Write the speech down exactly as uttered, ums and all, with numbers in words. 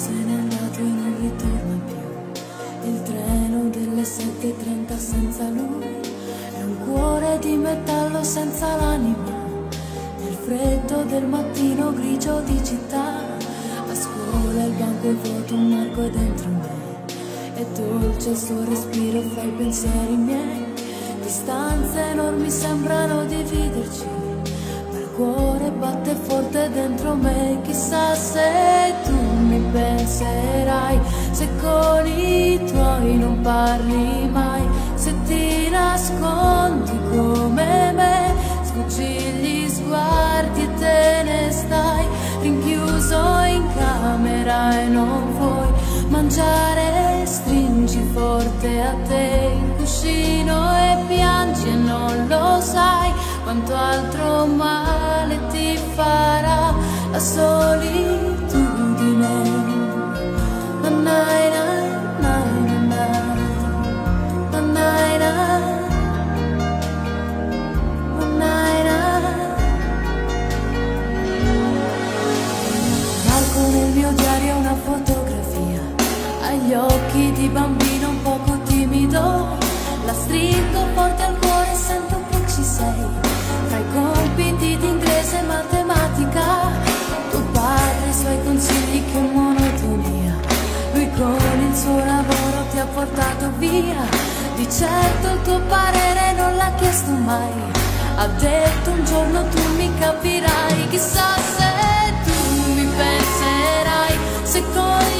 se n'è andato e non ritorna più. Il treno delle sette e trenta senza lui è un cuore di metallo senza l'anima. Nel freddo del mattino grigio di città, a scuola il banco è vuoto, un marco è dentro me. È dolce il suo respiro fra i pensieri miei. Distanze enormi sembrano dividerci, ma il cuore batte forte dentro me. Chissà se tu mi penserai, se con i tuoi non parli mai, se ti nascondi come me, sfuggi gli sguardi e te ne stai rinchiuso in camera e non vuoi mangiare, stringi forte a te il cuscino e piangi e non lo sai quanto altro male ti farà la solitudine. Na na na na na na na na na. Marco nel mio diario una fotografia, agli occhi di bambino un poco timido, la stringo forte al cuore e sento che ci sei. Fra i compiti di inglese e matematica, tuo padre, i suoi consigli, che monotonia. Lui con il suo lavoro ti ha portato via, di certo il tuo parere non l'ha chiesto mai. Ha detto un giorno tu mi capirai, chissà se tu mi penserai, se con